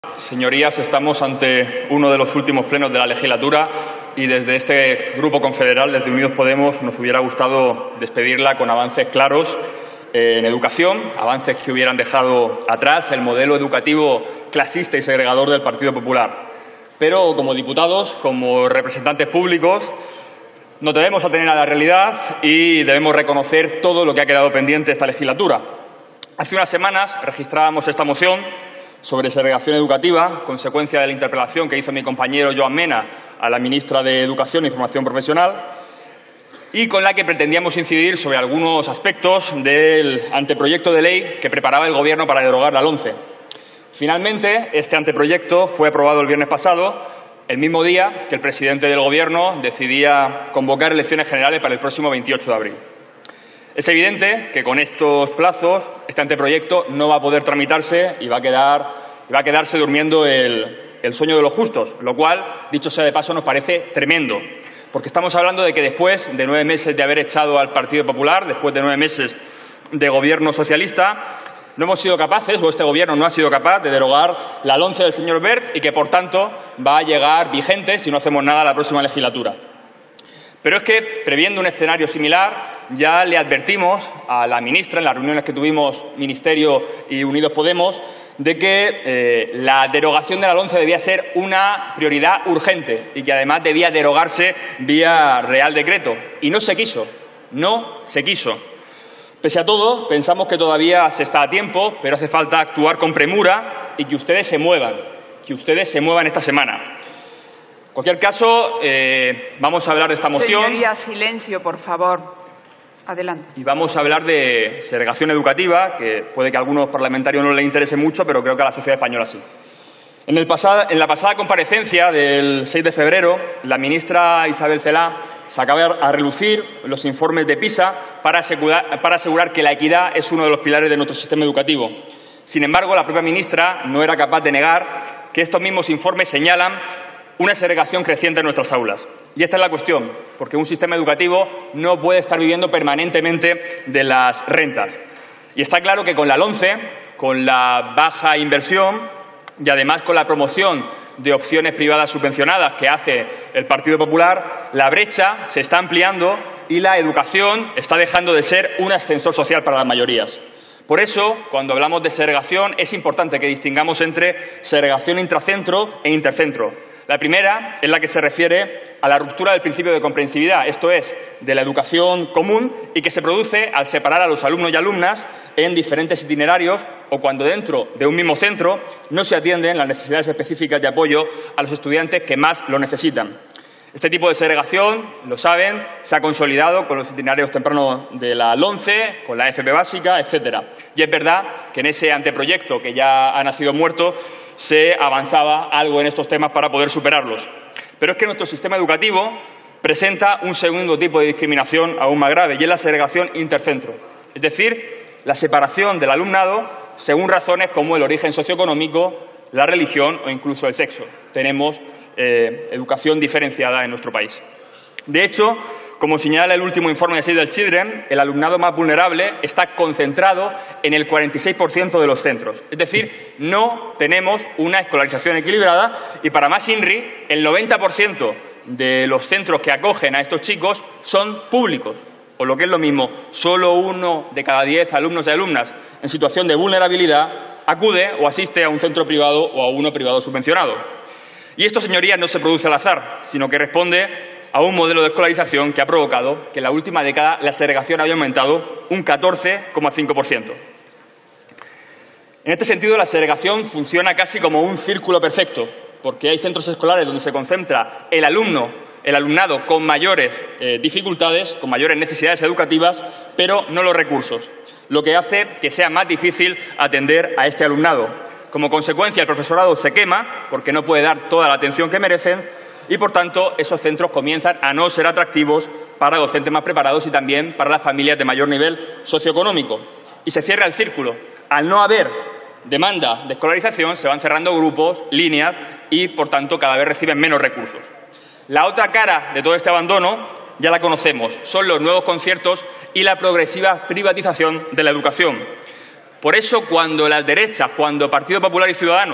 Señorías, estamos ante uno de los últimos plenos de la legislatura y desde este Grupo Confederal, desde Unidos Podemos, nos hubiera gustado despedirla con avances claros en educación, avances que hubieran dejado atrás el modelo educativo clasista y segregador del Partido Popular. Pero como diputados, como representantes públicos, nos debemos atener a la realidad y debemos reconocer todo lo que ha quedado pendiente esta legislatura. Hace unas semanas registrábamos esta moción sobre segregación educativa, consecuencia de la interpelación que hizo mi compañero Joan Mena a la ministra de Educación y Formación Profesional, y con la que pretendíamos incidir sobre algunos aspectos del anteproyecto de ley que preparaba el Gobierno para derogar la LOMCE. Finalmente, este anteproyecto fue aprobado el viernes pasado, el mismo día que el presidente del Gobierno decidía convocar elecciones generales para el próximo 28 de abril. Es evidente que con estos plazos este anteproyecto no va a poder tramitarse y va a quedarse durmiendo el sueño de los justos, lo cual, dicho sea de paso, nos parece tremendo, porque estamos hablando de que después de 9 meses de haber echado al Partido Popular, después de 9 meses de gobierno socialista, no hemos sido capaces, o este Gobierno no ha sido capaz, de derogar la LOMCE del señor Wert y que, por tanto, va a llegar vigente si no hacemos nada la próxima legislatura. Pero es que, previendo un escenario similar, ya le advertimos a la ministra en las reuniones que tuvimos Ministerio y Unidos Podemos de que la derogación de la LOMCE debía ser una prioridad urgente y que además debía derogarse vía Real Decreto. Y no se quiso. Pese a todo, pensamos que todavía se está a tiempo, pero hace falta actuar con premura y que ustedes se muevan esta semana. En cualquier caso, vamos a hablar de esta moción. Señoría, silencio, por favor. Adelante. Y vamos a hablar de segregación educativa, que puede que a algunos parlamentarios no les interese mucho, pero creo que a la sociedad española sí. En la pasada comparecencia del 6 de febrero, la ministra Isabel Celaá sacaba a relucir los informes de PISA para asegurar que la equidad es uno de los pilares de nuestro sistema educativo. Sin embargo, la propia ministra no era capaz de negar que estos mismos informes señalan una segregación creciente en nuestras aulas. Y esta es la cuestión, porque un sistema educativo no puede estar viviendo permanentemente de las rentas. Y está claro que con la LOMCE, con la baja inversión y además con la promoción de opciones privadas subvencionadas que hace el Partido Popular, la brecha se está ampliando y la educación está dejando de ser un ascensor social para las mayorías. Por eso, cuando hablamos de segregación, es importante que distingamos entre segregación intracentro e intercentro. La primera es la que se refiere a la ruptura del principio de comprensividad, esto es, de la educación común y que se produce al separar a los alumnos y alumnas en diferentes itinerarios o cuando dentro de un mismo centro no se atienden las necesidades específicas de apoyo a los estudiantes que más lo necesitan. Este tipo de segregación, lo saben, se ha consolidado con los itinerarios tempranos de la LOMCE, con la FP básica, etcétera. Y es verdad que en ese anteproyecto, que ya ha nacido muerto, se avanzaba algo en estos temas para poder superarlos. Pero es que nuestro sistema educativo presenta un segundo tipo de discriminación aún más grave, y es la segregación intercentro. Es decir, la separación del alumnado según razones como el origen socioeconómico, la religión o incluso el sexo. Tenemos educación diferenciada en nuestro país. De hecho, como señala el último informe de Save the Children, el alumnado más vulnerable está concentrado en el 46% de los centros. Es decir, no tenemos una escolarización equilibrada y, para más INRI, el 90% de los centros que acogen a estos chicos son públicos. O lo que es lo mismo, solo 1 de cada 10 alumnos y alumnas en situación de vulnerabilidad acude o asiste a un centro privado o a uno privado subvencionado. Y esto, señorías, no se produce al azar, sino que responde a un modelo de escolarización que ha provocado que en la última década la segregación haya aumentado un 14,5%. En este sentido, la segregación funciona casi como un círculo perfecto, porque hay centros escolares donde se concentra el alumnado con mayores dificultades, con mayores necesidades educativas, pero no los recursos, lo que hace que sea más difícil atender a este alumnado. Como consecuencia, el profesorado se quema porque no puede dar toda la atención que merecen y, por tanto, esos centros comienzan a no ser atractivos para docentes más preparados y también para las familias de mayor nivel socioeconómico. Y se cierra el círculo. Al no haber demanda de escolarización, se van cerrando grupos, líneas y, por tanto, cada vez reciben menos recursos. La otra cara de todo este abandono ya la conocemos. Son los nuevos conciertos y la progresiva privatización de la educación. Por eso, cuando las derechas, cuando Partido Popular y Ciudadanos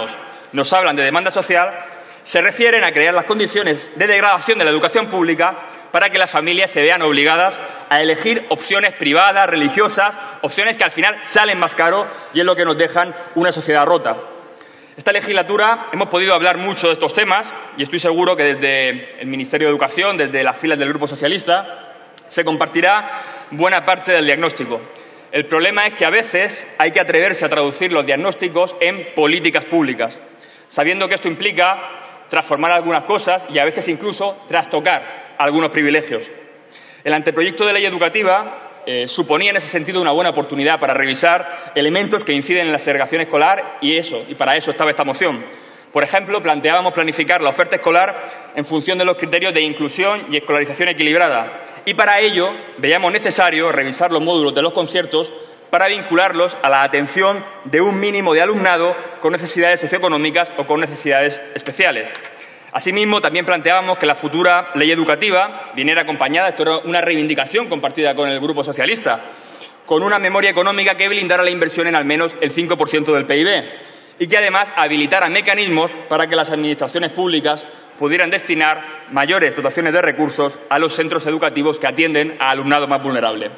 nos hablan de demanda social, se refieren a crear las condiciones de degradación de la educación pública para que las familias se vean obligadas a elegir opciones privadas, religiosas, opciones que al final salen más caro y es lo que nos dejan una sociedad rota. Esta legislatura hemos podido hablar mucho de estos temas y estoy seguro que desde el Ministerio de Educación, desde las filas del Grupo Socialista, se compartirá buena parte del diagnóstico. El problema es que a veces hay que atreverse a traducir los diagnósticos en políticas públicas, sabiendo que esto implica transformar algunas cosas y a veces incluso trastocar algunos privilegios. El anteproyecto de ley educativa suponía en ese sentido una buena oportunidad para revisar elementos que inciden en la segregación escolar y para eso estaba esta moción. Por ejemplo, planteábamos planificar la oferta escolar en función de los criterios de inclusión y escolarización equilibrada y para ello veíamos necesario revisar los módulos de los conciertos para vincularlos a la atención de un mínimo de alumnado con necesidades socioeconómicas o con necesidades especiales. Asimismo, también planteábamos que la futura ley educativa viniera acompañada, esto era una reivindicación compartida con el Grupo Socialista, con una memoria económica que blindara la inversión en al menos el 5% del PIB y que además habilitara mecanismos para que las administraciones públicas pudieran destinar mayores dotaciones de recursos a los centros educativos que atienden a alumnado más vulnerable.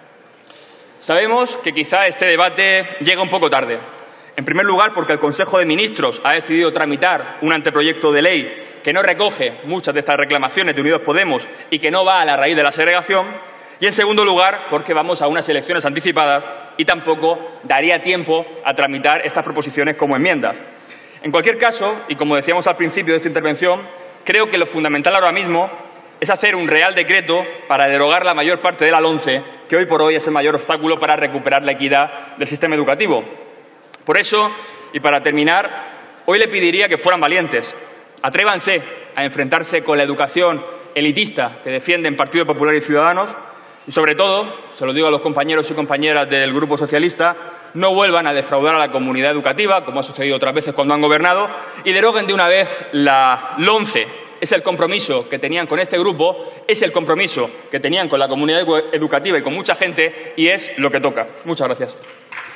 Sabemos que quizá este debate llega un poco tarde. En primer lugar, porque el Consejo de Ministros ha decidido tramitar un anteproyecto de ley que no recoge muchas de estas reclamaciones de Unidos Podemos y que no va a la raíz de la segregación. Y, en segundo lugar, porque vamos a unas elecciones anticipadas y tampoco daría tiempo a tramitar estas proposiciones como enmiendas. En cualquier caso, y como decíamos al principio de esta intervención, creo que lo fundamental ahora mismo es hacer un real decreto para derogar la mayor parte de la LOMCE, que hoy por hoy es el mayor obstáculo para recuperar la equidad del sistema educativo. Por eso, y para terminar, hoy le pediría que fueran valientes. Atrévanse a enfrentarse con la educación elitista que defienden Partido Popular y Ciudadanos y, sobre todo, se lo digo a los compañeros y compañeras del Grupo Socialista, no vuelvan a defraudar a la comunidad educativa, como ha sucedido otras veces cuando han gobernado, y deroguen de una vez la LOMCE. Es el compromiso que tenían con este grupo, es el compromiso que tenían con la comunidad educativa y con mucha gente, y es lo que toca. Muchas gracias.